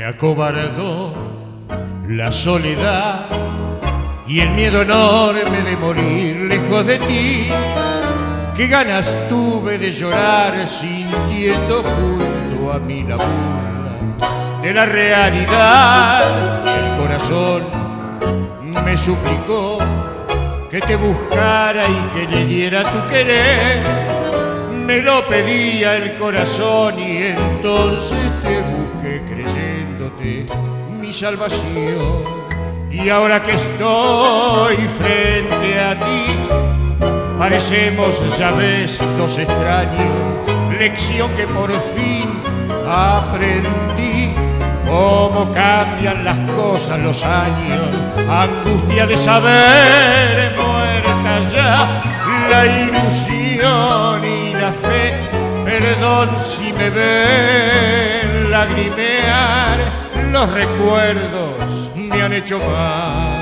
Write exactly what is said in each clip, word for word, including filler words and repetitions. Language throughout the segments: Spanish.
me acobardó la soledad y el miedo enorme de morir lejos de ti. Qué ganas tuve de llorar sintiendo junto a mí la burla de la realidad. Y el corazón me suplicó que te buscara y que le diera tu querer. Me lo pedía el corazón y entonces te busqué creyéndote mi salvación. Y ahora que estoy frente a ti, parecemos, ya ves, dos extraños. Lección que por fin aprendí. Cómo cambian las cosas, los años. Angustia de saber muerta ya la ilusión y la fe. Perdón si me ven lagrimear, los recuerdos me han hecho mal.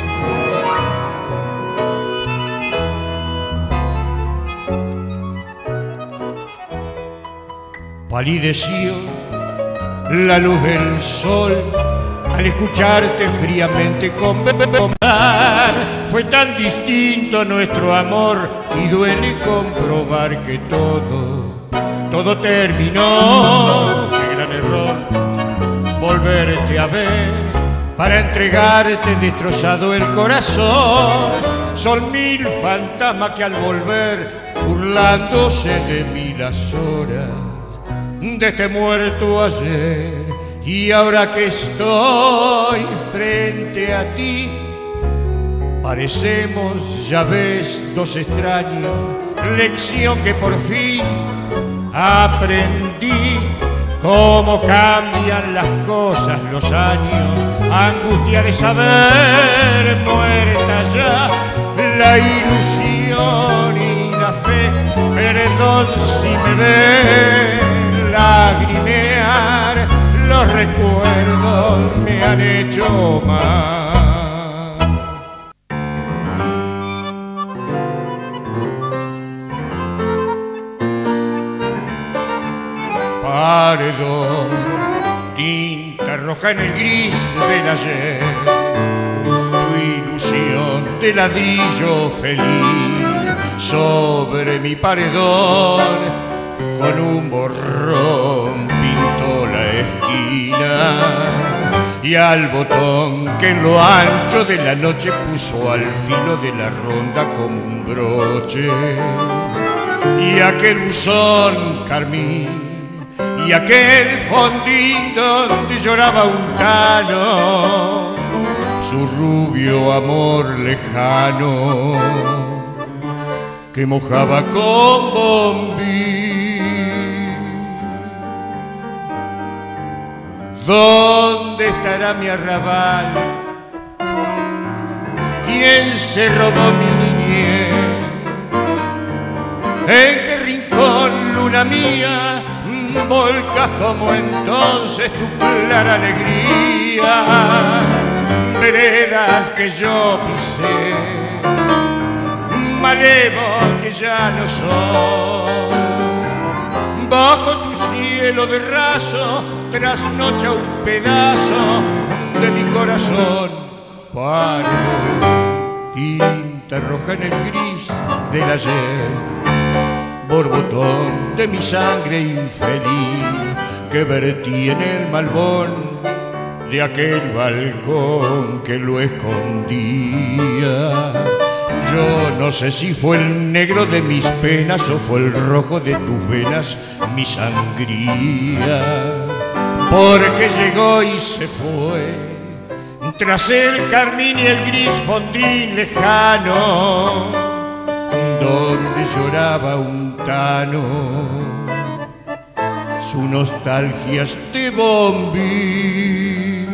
Palideció la luz del sol al escucharte fríamente conversar. Fue tan distinto nuestro amor y duele comprobar que todo, todo terminó. Qué gran error volverte a ver para entregarte destrozado el corazón. Son mil fantasmas que al volver, burlándose de mí las horas de este muerto ayer. Y ahora que estoy frente a ti, parecemos, ya ves, dos extraños. Lección que por fin aprendí. Cómo cambian las cosas, los años. Angustia de saber muerta ya la ilusión y la fe. Perdón si me ven lagrimear, los recuerdos me han hecho mal. Paredón, tinta roja en el gris del ayer, tu ilusión de ladrillo feliz sobre mi paredón. Con un borrón pintó la esquina y al botón que en lo ancho de la noche puso al filo de la ronda como un broche. Y aquel buzón carmín y aquel fondín donde lloraba un tano su rubio amor lejano que mojaba con bombín. ¿Dónde estará mi arrabal? ¿Quién se robó mi niñez? ¿En qué rincón, luna mía, volcas como entonces tu clara alegría? Veredas que yo pisé, malevo que ya no soy. Bajo tu cielo de raso trasnocha un pedazo de mi corazón. Pálido, tinta roja en el gris del ayer, borbotón de mi sangre infeliz que vertí en el malvón de aquel balcón que lo escondía. Yo no sé si fue el negro de mis penas o fue el rojo de tus venas mi sangría, porque llegó y se fue tras el carmín y el gris fondín lejano donde lloraba un tano su nostalgia de bombín.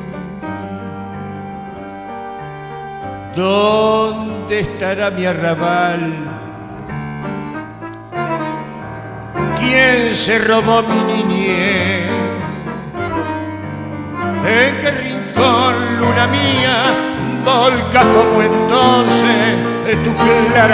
¿Dónde estará mi arrabal? ¿Quién se robó mi niñez? ¿En qué rincón, luna mía, volcas como entonces tu clara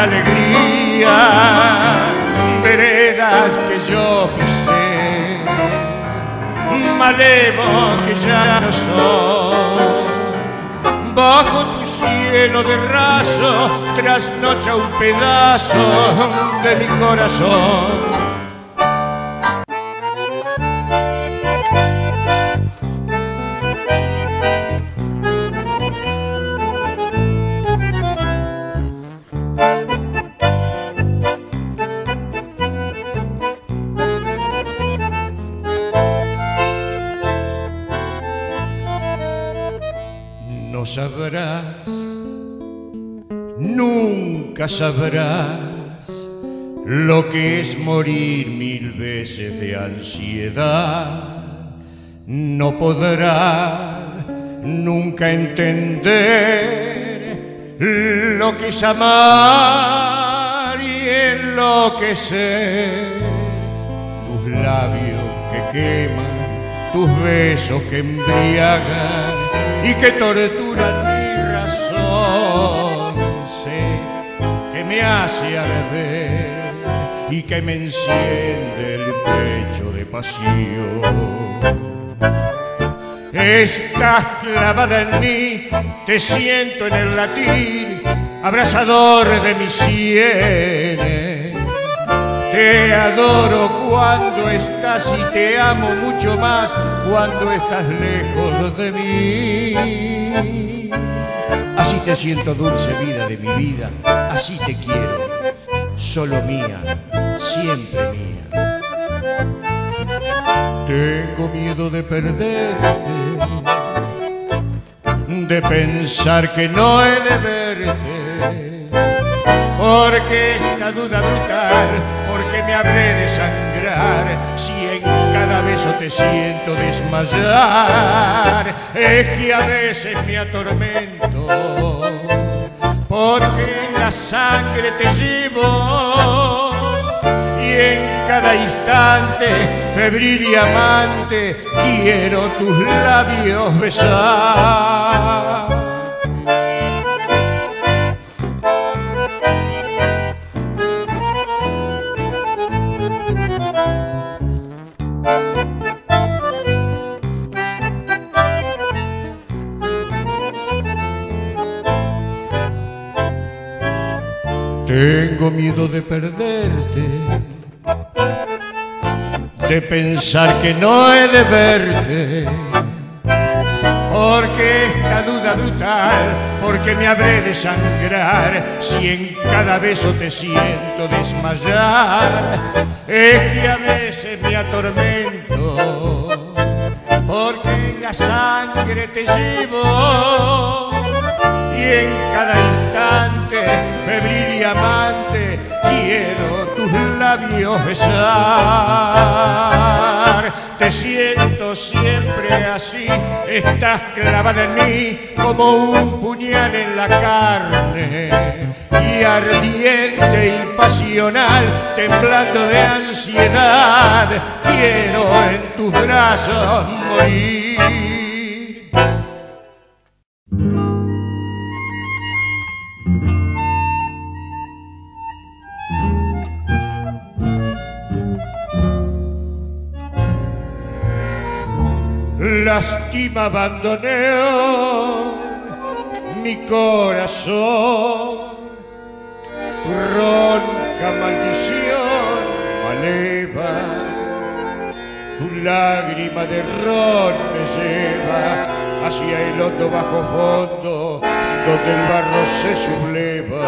alegría? Veredas que yo pisé, malevo que ya no soy. Bajo tu cielo de raso trasnocha un pedazo de mi corazón. No sabrás, nunca sabrás lo que es morir mil veces de ansiedad. No podrás nunca entender lo que es amar y enloquecer. Tus labios que queman, tus besos que embriagan y que torturan mi razón. Sé que me hace arder y que me enciende el pecho de pasión. Estás clavada en mí, te siento en el latir, abrazador de mis sienes. Te adoro cuando estás y te amo mucho más cuando estás lejos de mí. Así te siento, dulce vida de mi vida, así te quiero, solo mía, siempre mía. Tengo miedo de perderte, de pensar que no he de verte, porque esta duda brutal, porque me habré de sangrar si en cada beso te siento desmayar. Es que a veces me atormento, porque en la sangre te llevo y en cada instante, febril y amante, quiero tus labios besar. Tengo miedo de perderte, de pensar que no he de verte, porque esta duda brutal, porque me habré de sangrar si en cada beso te siento desmayar. Es que a veces me atormento, porque en la sangre te llevo y en cada instante, febril y amante, quiero tus labios besar. Te siento siempre así, estás clavada en mí como un puñal en la carne, y ardiente y pasional, temblando de ansiedad, quiero en tus brazos morir. Lástima abandonó mi corazón, tu ronca maldición maleva, tu lágrima de ron me lleva hacia el hondo bajo fondo donde el barro se subleva.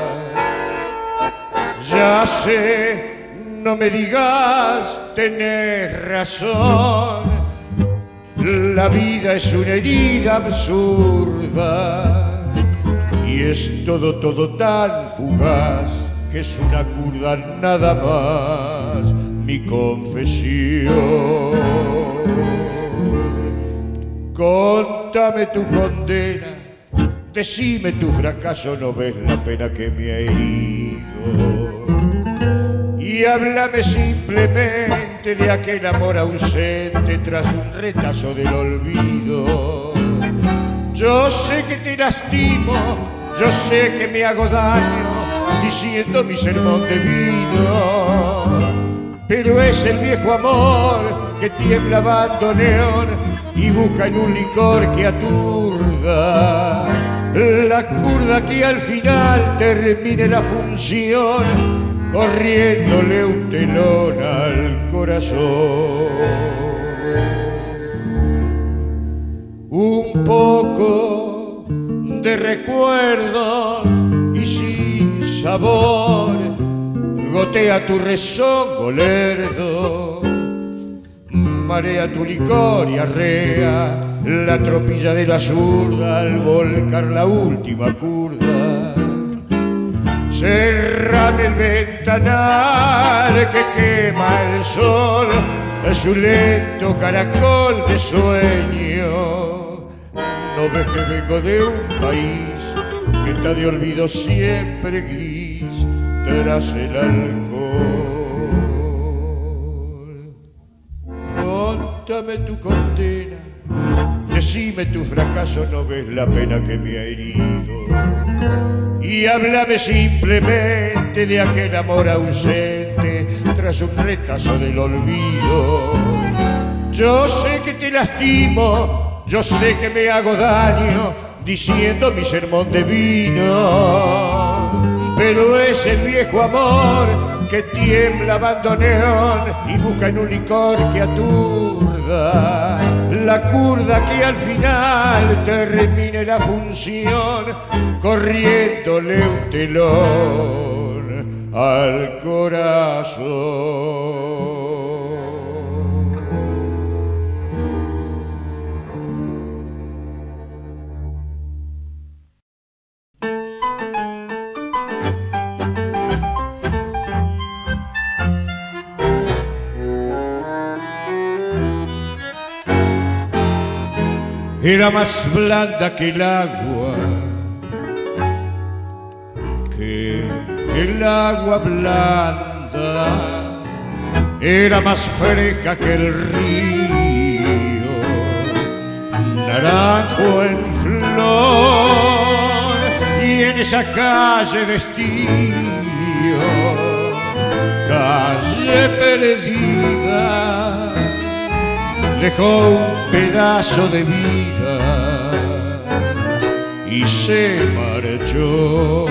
Ya sé, no me digas, tenés razón, la vida es una herida absurda y es todo, todo tan fugaz que es una curda nada más, mi confesión. Contame tu condena, decime tu fracaso, no ves la pena que me ha herido. Y háblame simplemente de aquel amor ausente tras un retazo del olvido. Yo sé que te lastimo, yo sé que me hago daño diciendo mi sermón debido, pero es el viejo amor que tiembla bandoneón y busca en un licor que aturda la curda que al final termine la función corriéndole un telón al corazón. Un poco de recuerdos y sin sabor gotea tu rezongo lerdo, marea tu licor y arrea la tropilla de la zurda al volcar la última curda. Cerrame el ventanal que quema el sol, su lento caracol de sueño. No ves que vengo de un país que está de olvido siempre gris tras el alcohol. Contame tu condena, decime tu fracaso, no ves la pena que me ha herido. Y háblame simplemente de aquel amor ausente tras un retazo del olvido. Yo sé que te lastimo, yo sé que me hago daño diciendo mi sermón de vino, pero es el viejo amor que tiembla bandoneón y busca en un licor que aturda la curda que al final termine la función corriéndole un telón al corazón. Era más blanda que el agua, que el agua blanda, era más fresca que el río, naranjo en flor, y en esa calle de estío, calle perdida, dejó un pedazo de vida y se marchó.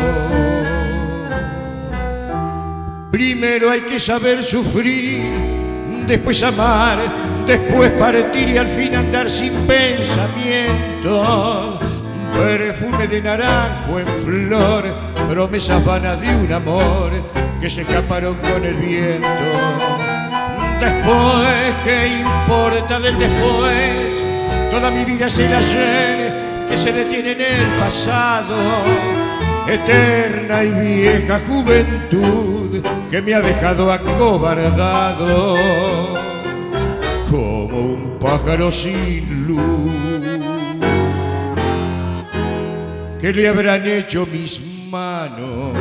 Primero hay que saber sufrir, después amar, después partir y al fin andar sin pensamiento. Perfume de naranjo en flor, promesas vanas de un amor que se escaparon con el viento. Después, ¿qué importa del después? Toda mi vida es el ayer que se detiene en el pasado. Eterna y vieja juventud que me ha dejado acobardado como un pájaro sin luz. ¿Qué le habrán hecho mis manos?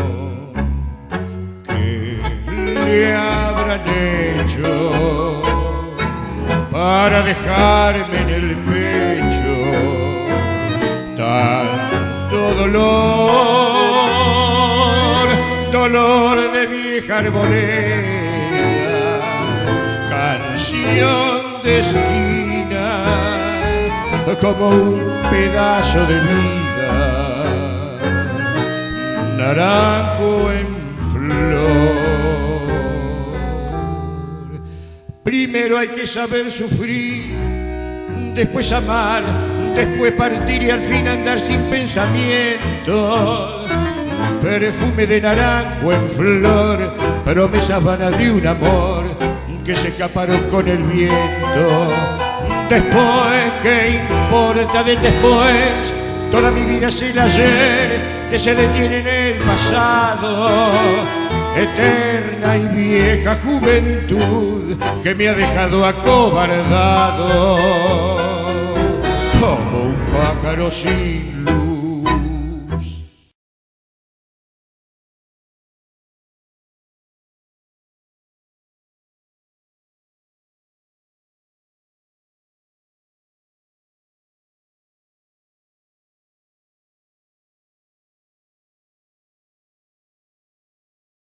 ¿Qué le habrán hecho para dejarme en el pecho tanto dolor, dolor de vieja arboleda, canción de esquina, como un pedazo de vida, naranjo en flor. Primero hay que saber sufrir, después amar, después partir y al fin andar sin pensamientos. Perfume de naranjo en flor, promesas vanas de un amor que se escaparon con el viento. Después, ¿qué importa del después? Toda mi vida es el ayer que se detiene en el pasado. Eterna y vieja juventud que me ha dejado acobardado como un pájaro sin